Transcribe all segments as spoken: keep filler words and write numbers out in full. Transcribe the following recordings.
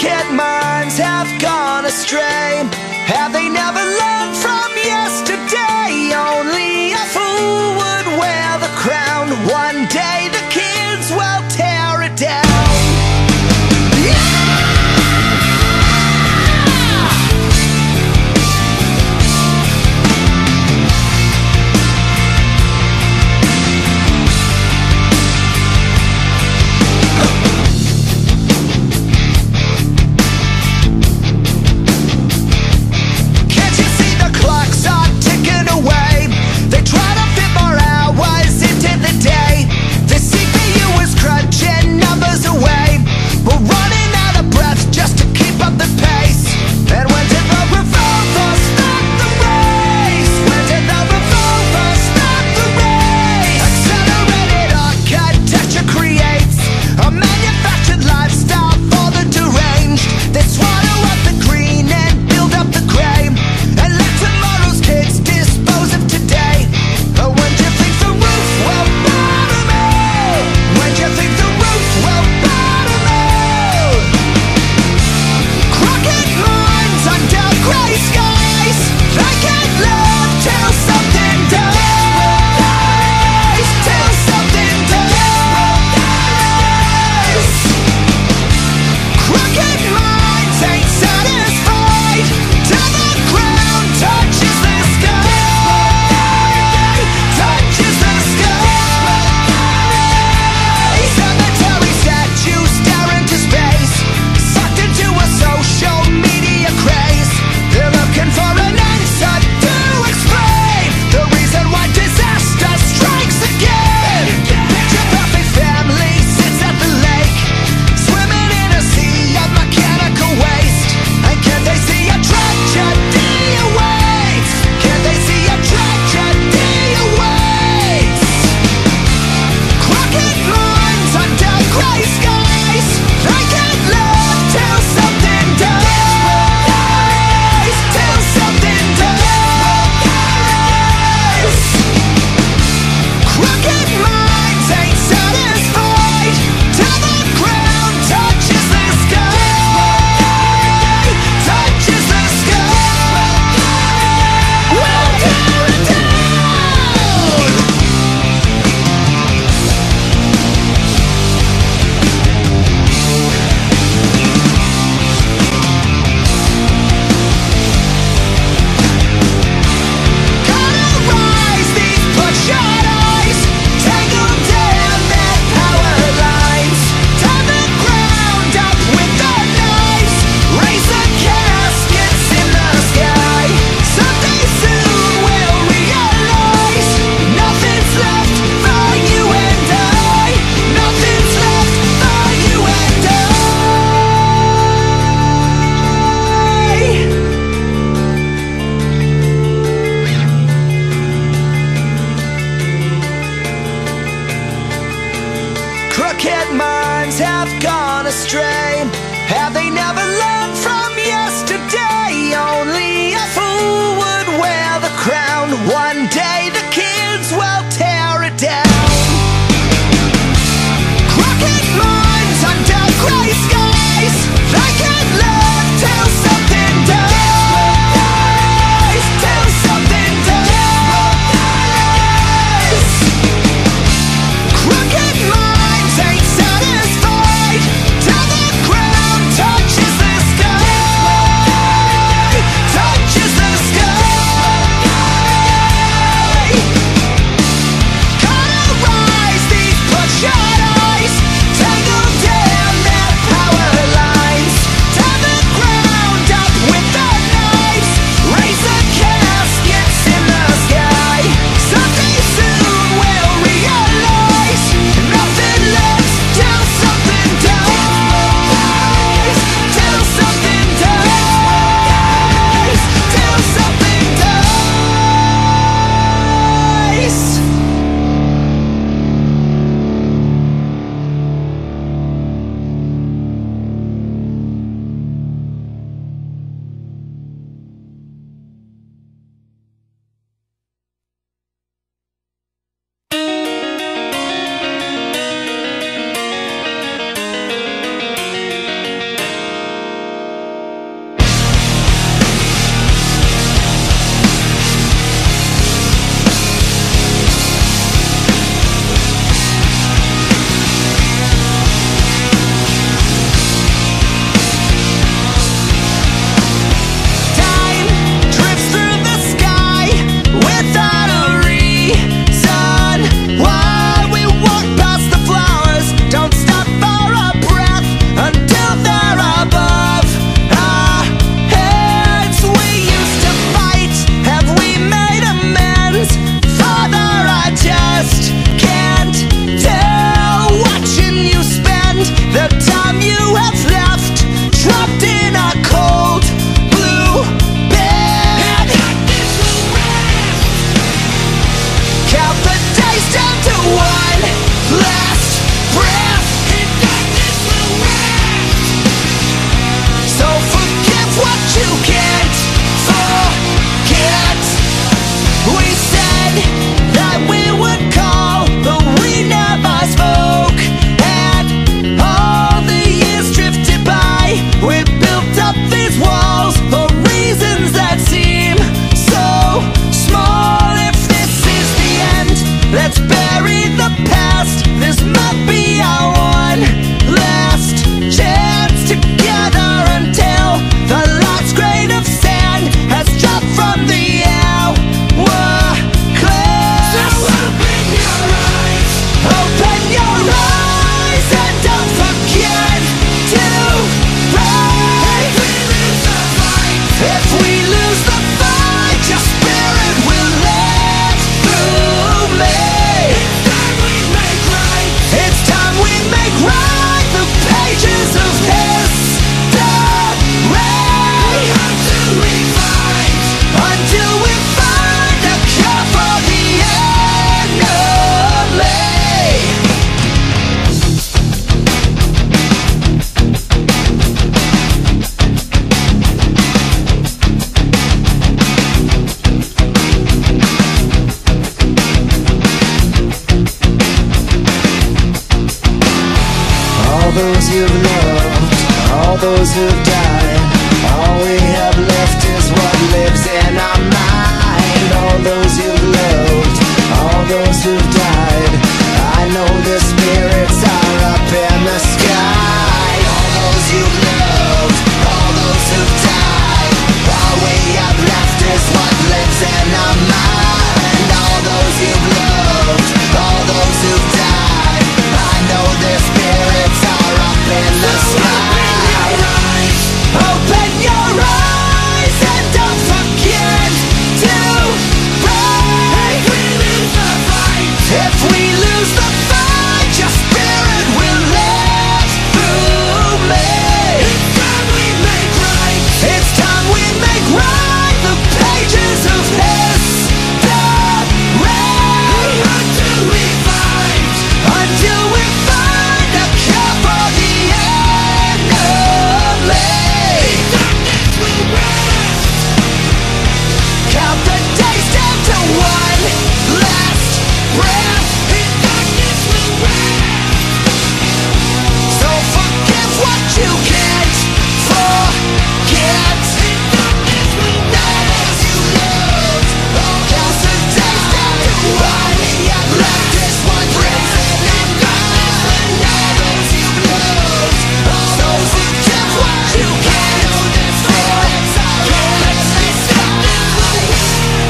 Crooked minds have gone astray. Have they never learned from yesterday? Only a fool would wear the crown. One day the kids will tear it down. Crooked minds have gone astray. Have they never learned from yesterday? Only a fool would wear the crown. One day the kids will tear it down. Crooked minds under grey skies, they can't live till something dies. Till something dies. Crooked minds ain't satisfied till the ground touches the sky. Touches the sky. Let's bury the past. This might be our one last chance together until the last grain of sand has dropped from the hourglass. So open your eyes, open your eyes, and don't forget to pray. If we lose the fight, your spirit will live through me. It's time we make right the pages of history. Until we find, until we find a cure for the enemy. All those you've loved, all those who've died, all we have left is what lives in our mind. All those you've loved, all those who've died, I know the spirits are up in the sky. All those you've loved, all those who've died, all we have left is what lives in our mind. All those you've loved, all those who've died, I know their spirits are up in the sky. Open your eyes and don't forget to pray. If we lose the fight, your spirit will live through me. It's time we make right. It's time we make right the pages of history. Until we find, until we find a cure for the enemy. Darkness will rest. Count the days down to one last breath. Darkness will rest. So forgive what you can't forget. Darkness will rest. You loved. Count the days down to one. Left is one breath. Darkness will rest. Those you loved. So forgive what you can't forget. Darkness will rest.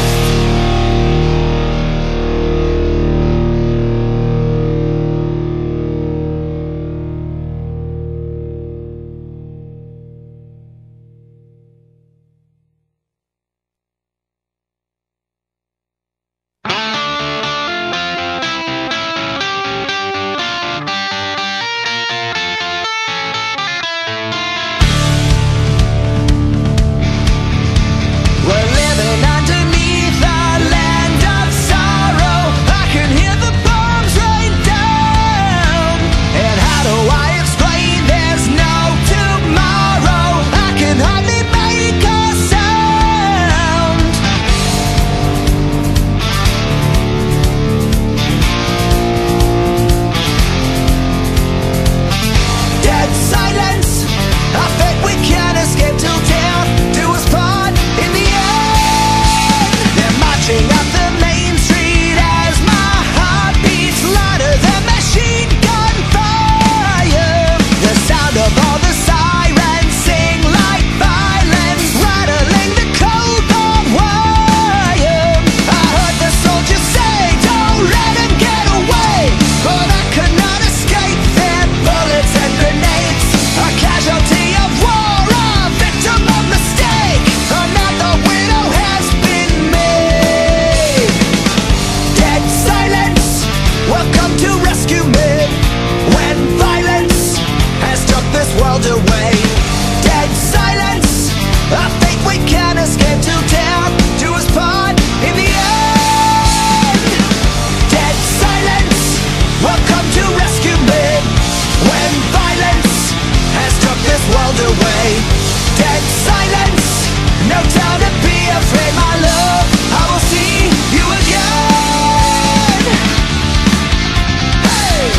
We're living underneath a land of sorrow. I can hear the bombs rain down. And how do I explain there's no tomorrow? I can hardly make a sound. Dead silence. I think we can't escape till death do us part in the end. They're marching up the main street as my heart beats louder than machine gun fire. The sound of all the sirens sing like violence, rattling the cold barbed wire. I heard the soldiers say, don't let him get away, but I could not escape their bullets and grenades. A casualty of war, a victim of mistake. Another widow has been made. Dead silence, welcome to rescue me when violence has took this world away. Dead silence, I think we can escape till death do us part in the end. Dead silence, welcome to rescue me when violence has took this world away. Dead silence, no time to be afraid, my love. I will see you again. Hey!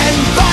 and